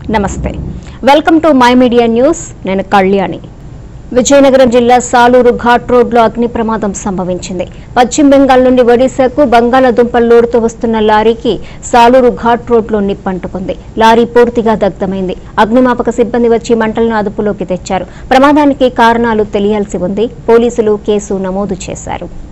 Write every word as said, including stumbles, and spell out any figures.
నమస్తే welcome to my media news నేను కళ్యాణి విజయనగరం జిల్లా సాలూరు ఘాట్ రోడ్లో అగ్ని ప్రమాదం సంభవించింది. పశ్చిమ బెంగాల్ నుండి ఒడిశాకు బంగాళాదుంపలు లోడుతూ వస్తున్న లారీకి సాలూరు ఘాట్ రోడ్లో నిప్పంటుకుంది. లారీ పూర్తిగా దగ్ధమైంది. అగ్నిమాపక సిబ్బంది వచ్చి మంటలను అదుపులోకి తెచ్చారు. ప్రమాదానికి కారణాలు తెలియాల్సి ఉంది. పోలీసులు కేసు నమోదు చేశారు.